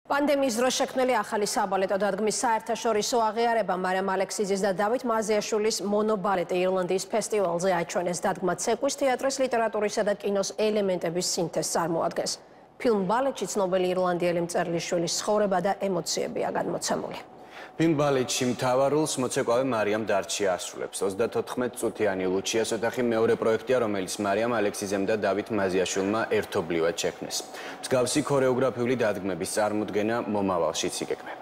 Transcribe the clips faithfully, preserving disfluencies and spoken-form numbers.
Pandemიის დროს შექმნილი ახალი საბალეტო დადგმის საერთაშორისო აღიარება მარიამ ალექსიძის და დავით მაზიაშვილის მონობალეტი ირლანდიის ფესტივალზე აჩვენეს. დადგმა ცეკვის, თეატრის, ლიტერატურისა და კინოს ელემენტების სინთეზს წარმოადგენს. ფილმ ბალეტში ცნობილი ირლანდიელი მწერლიშვილის ცხოვრება და ემოციებია გადმოცემული. ფილმ ბალეტში მთავარ როლს მოცეკვავე მარიამ დარჩია ასრულებს. ოცდათოთხმეტწუთიანი ლუჩიას ოთახი მეორე პროექტია, რომელიც მარიამ ალექსიძემ და დავით მაზიაშვილმა ერთობლივად შექმნეს. მსგავსი ქორეოგრაფიული დადგმების წარმოდგენა მომავალშიც იგეგმება.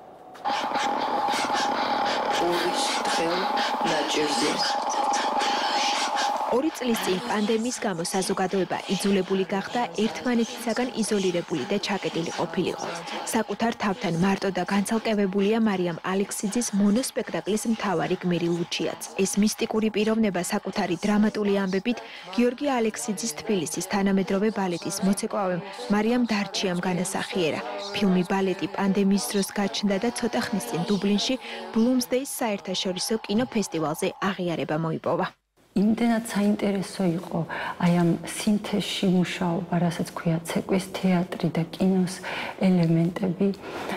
ორი წლის წინ პანდემიის გამო საზოგადოება იძულებული გახდა ერთმანეთისაგან იზოლირებული და ჩაკეტილი ყოფილიყო. საკუთარ თავთან მარტო და განცალკევებულია მარიამ ალექსიძის მონოსპექტაკლის მთავარი გმირი ლუჩიაც. ეს მისტიკური პიროვნება საკუთარი დრამატული ამბებით გიორგი ალექსიძის თბილისის თანამედროვე ბალეტის მოცეკვავემ მარიამ დარჩიამ განასახიერა. ფილმი ბალეტი პანდემიის დროს გაჩნდა და ცოტა ხნის წინ დუბლინში Bloomsday-ის საერთაშორისო კინოფესტივალზე აღიარება მოიპოვა. იმდენად საინტერესო იყო აი ამ სინთეზში მუშაობა, რასაც ქვია ცეკვის, თეატრი და კინოს ელემენტები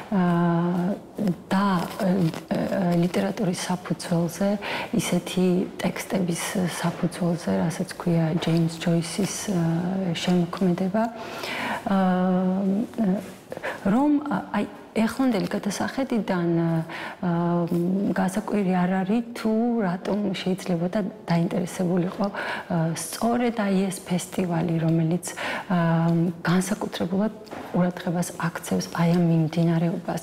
და ლიტერატურის საფუძველზე, ისეთი ტექსტების საფუძველზე, რასაც ქვია ჯეიმს ჯოისის შემოქმედება, რომ აი ეხლანდელი გადასახედიდან გასაკვირი არ არის თუ რატომ შეიძლება და დაინტერესებულიყო სწორედ აი ეს ფესტივალი, რომელიც განსაკუთრებულად ყურადღებას აქცევს აი ამ მიმდინარეობას.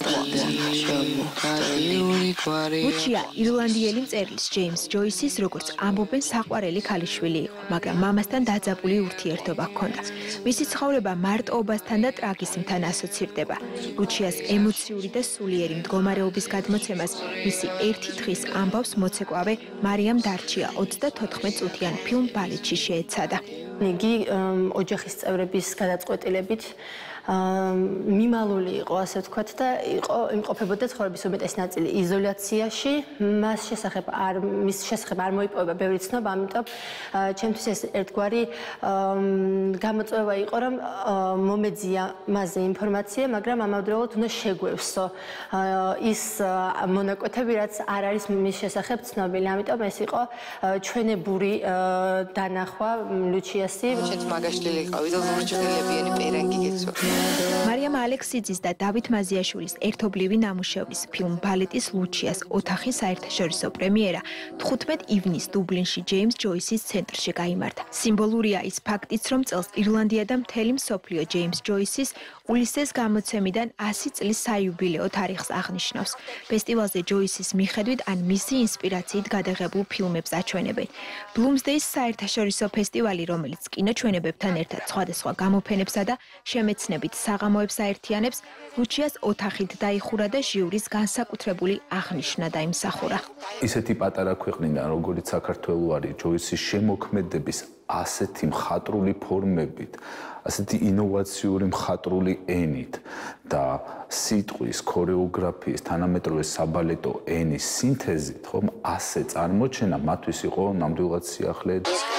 ლუჩია ირლანდიელი მწერლის ჯეიმს ჯოისის როგორც ამბობენ საყვარელი ქალიშვილი იყო, მაგრამ მამასთან დაძაბული ურთიერთობა ჰქონდა. მისი ცხოვრება მარტოობასთან და ტრაგიზმთან ასოცირდება. ლუჩიას ემოციური და სულიერი მდგომარეობის გადმოცემას მისი ერთი თხის ამბავს მოცეკვავე მარიამ დარჩია ოცდათოთხმეტწუთიან ფილმ ბალეტში შეეცადა. იგი ოჯახის წევრების გადაწყვეტილებით მიმალული იყო, ასე ვთქვათ, და იყო იმყოფებოდა ცხოვრების უმეტესი ნაწილი იზოლაციაში. მას შესახებ არ მის შესახებ არ მოიპოვება ბევრი ცნობა, ამიტომ ჩემთვის ეს ერთგვარი გამოწვევა იყო, რომ მომეძია მასზე ინფორმაცია, მაგრამ ამავდროულად უნდა შეგვევსო ის მონაკვეთები, რაც არ არის მის შესახებ ცნობილი. ამიტომ ეს იყო ჩვენებური დანახვა ლუჩიასი. შენც მაგაშვილი იყავი და ლურჯღილებიანი პერანგი გეცვა. მარიამ ალექსიძის და დავით მაზიაშვილის ერთობლივი ნამუშევრის ფილმ ბალეტის ლუჩიას ოთახი საერთაშორისო პრემიერა თხუთმეტ ივნისს დუბლინში ჯეიმს ჯოისის ცენტრში გაიმართა. სიმბოლურია ის ფაქტიც, რომ წელს ირლანდია და მთელი მსოფლიო ჯეიმს ჯოისის ულისეს გამოცემიდან ასი წლის საიუბილეო თარიღს აღნიშნავს. ფესტივალზე ჯოისის მიხედვით ან მისი ინსპირაციით გადაღებულ ფილმებს აჩვენებენ. Bloomsday-ის საერთაშორისო ფესტივალი, რომელიც კინოჩვენებებთან ერთად სხვადასხვა გამოფენებსა და შემეცნებით საღამოებს აერთიანებს, ლუჩიას ოთახით დაიხურა და ჟიურის განსაკუთრებული აღნიშვნა დაიმსახურა. ისეთი პატარა ქვეყნიდან, როგორც საქართველო არის, ჯოისის შემოქმედების ასეთი მხატვრული ფორმებით, ასეთი ინოვაციური მხატვრული ენით და სიტყვის, ქორეოგრაფიის, თანამედროვე საბალეტო ენის სინთეზით, ხომ ასე წარმოჩენა მათთვის იყო ნამდვილად სიახლე.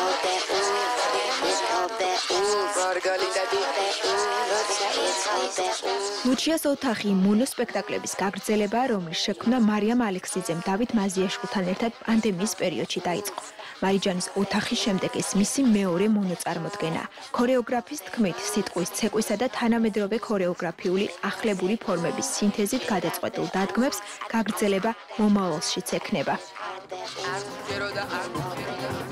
ლუჩიას ოთახი მონოსპექტაკლების გაგრძელებაა, რომლის შექმნა მარიამ ალექსიძემ დავით მაზიაშვილთან ერთად პანდემიის პერიოდში დაიწყო. მარიჯანის ოთახის შემდეგ ეს მისი მეორე მონოწარმოდგენაა. ქორეოგრაფის თქმით, სიტყვის, ცეკვისა და თანამედროვე ქორეოგრაფიული ახლებური ფორმების სინთეზით გადაწყვეტილ დადგმებს გაგრძელება მომავალშიც ექნება.